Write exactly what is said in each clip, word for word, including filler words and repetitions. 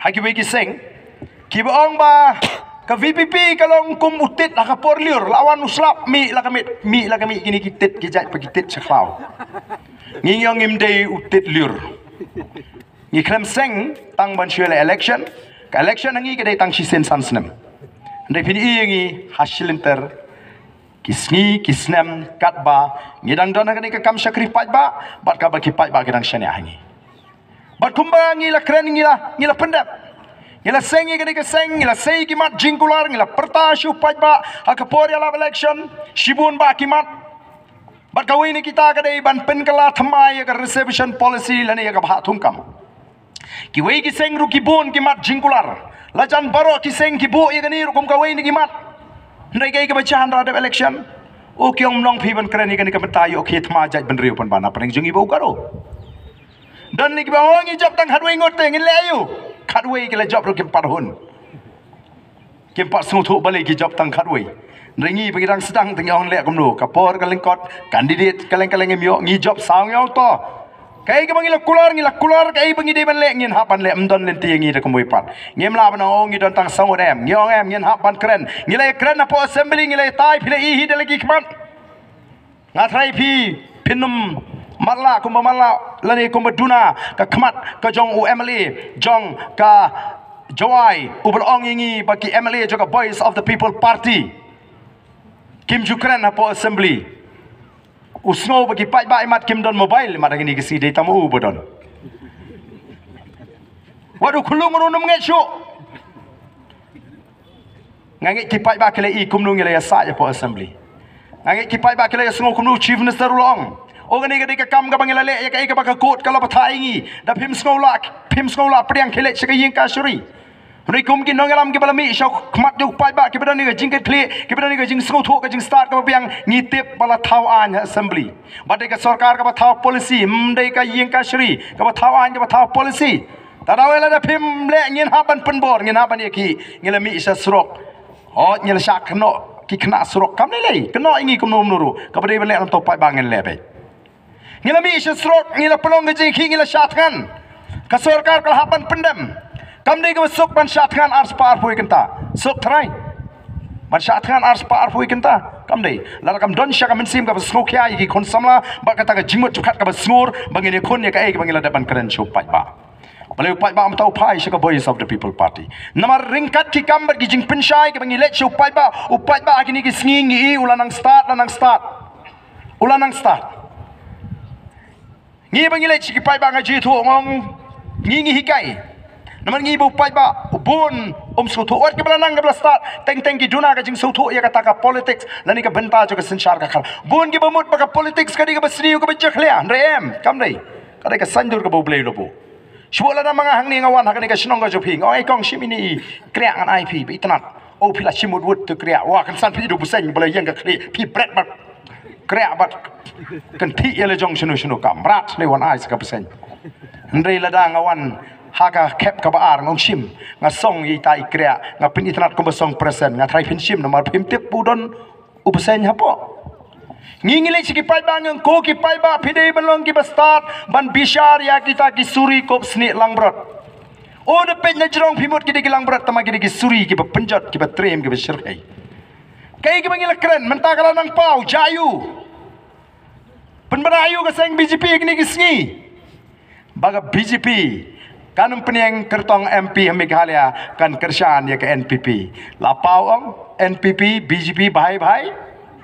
haki wei ki seng ki baong ba ka V P P kalong kum utit la ka porliur lawan uslap mi la kami mi la kami kini kitit kijat pakitit saklau ngiyong imdei utit liur ngi klem seng tang ban shule election ka election ngi kedai tang shisen sansnem ndai pini ngi hasilinter kisni kisnem katba ngidang dona kani ka kam sakri pajba bat ka ba ki pajba kedang shane hangi bat kumba ngi la kren ngi la ngi la pendap ngila sengi kani ke seng ngila sei kimat jingkular ngila perta shu pajba akapor ya la election shibun ba kimat bat kawin ni kita kadai ban pen kala thamai ka reservation policy lani ka bha thungkam ki wei ki seng ru ki bon kimat jingkular lajan baro ki seng ki bo ya kani rukum kawin ni kimat ndai kai ka bacahan radap election o kyong long phi ban krani kani ka betai o khe thma jaj ban riu pan bana pan jungi bo karo dan ni ki ba ngi job tang hadwei ngote ngin le ayu khadwei ke la job ro kim par hun kim par sung thu balai ki job tang khadwei ringi bagi rang sedang teng yong le komno kapor kaleng kot candidate kaleng kaleng myo ngi job saung yong to kai ke bangi la kular ngi la kular kai bangi de ban le ngin ha ban le mdon len ti ngi de komoi pat ngem la ban ong ngi don tang sang odem ngi ong em ngin ha ban kren ngi le kren apo assembly ngi le tai phile i hi de lagi kman ngatrai phi pinum marla kumba marla lani kumba duna ka kmat ka jong u M L A jong ka jawai ubal ong ingi bagi M L A juga Voice of the People Party kim jukran apo assembly usno bagi pai bai mat kim don mobile mat ngini kisi de tamu u bodon wadu khulung runum ngechu ngangi ki pai ba kele i kumnu ngile ya sa apo assembly ngangi ki pai ba kele ya sngo kumnu chief minister ulong Ogani ka kam ka bangilale ya kai ka baka kot kala pathai ngi da phim skola phim skola priang khele chika yin ka suri ri kum ki nongalam ki balami sho khmat du pai ba ki badani ga jing ke khle ki badani ga jing sko tho ka jing start ka piang ngi tip bala thau an assembly badai ka sarkar ka thau policy mdai ka yin ka suri ka thau an ka thau policy tadawela da phim le ngin ha ban pen bor ngin ha ban ki ngilami isa srok ho ngil syak khno ki khna srok kam le le kno ingi kum nom nuru ka badai ban le am to pai ba ngin le bai ngila mi isya srok ngila pelong gaji khi ngila syatkan ka sarkar ka hapan pendam kam dei ka sok ban syatkan ars par pui kenta sok trai ban syatkan ars par pui kenta kam dei la kam don sya kam sim ka snok kya ki kon samla ba kata ka jingmut chukat ka snur bangini kon ya ka ai bangila dapan keren chup pai ba balai pai ba am tau pai sya ka Voice of the People Party namar ringkat ki kam ba ki jing penshai ka bangile chup pai ba upai ba kini ki sngingi ulanang start lanang start ulanang start ngi bangile chiki pai ba ngaji thu ngong ngi ngi hikai naman ngi bu pai ba bun om su thu wat ke belanang ke start teng teng ki duna ka jing su thu ya kata ka politics lani ka benta jo ka senchar ka khal bun ki bamut ba ka politics ka di ka basri ka bajak lea rem kam dei ka ka sandur ka bu blei lo bu shbola na mga hangni ngawan ha ka ka shnong ka jo phing oi kong shimini kriak an I P bi tanat o phila shimut wut tu kriak wa kan san phi du buseng bala yang ka khri phi bret ba kriak ba kan thi ele jong shunu shunu kam rat le wan ai ska persen ndrei lada ngawan haga kep ka baar ngong shim nga song yi tai krea nga pin itnat ko song persen nga trai pin shim nomor pim tip budon u persen hapo ngingile chiki pai ba ngong ko ki pai ba phidei balong ki bastat ban bishar ya kita ki suri kop sni langbrot o de pen na jrong phimot ki de langbrot tama ki de suri ki ba penjot ki ba trem ki ba shirkai kai ki bangila kren menta kala nang pau jayu penberayu ke seng B J P kini kisngi baga B J P kanum peniang kertong M P Meghalaya kan kershan ya ke N P P lapau ong N P P B J P bahai bahai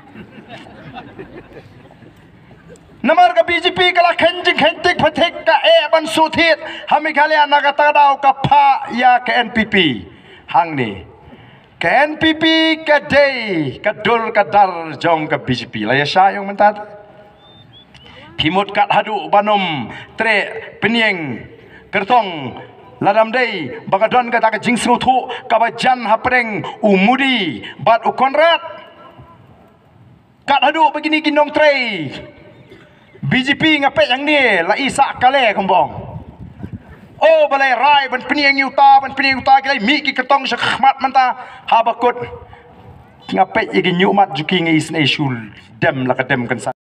namar ka B J P kala khenjing khentik phathek ka e ban suthit ha Meghalaya nagata dau ka pha ya ke N P P hang ni ke N P P ka dei ka dul ka dar jong ka B J P la ya sha yung mentat Himut kat hadu banom tre penieng kertong ladam dei bagadon kata ka jing snutu ka bajan hapreng umudi bat u konrat kat hadu begini kinong tre B J P ngape yang ni la isa kale kombong oh balai rai ban penieng yuta ban penieng yuta kile mi ki kertong syakmat manta habakut ngape igi nyumat juki ngi isne shul dem la ka dem kan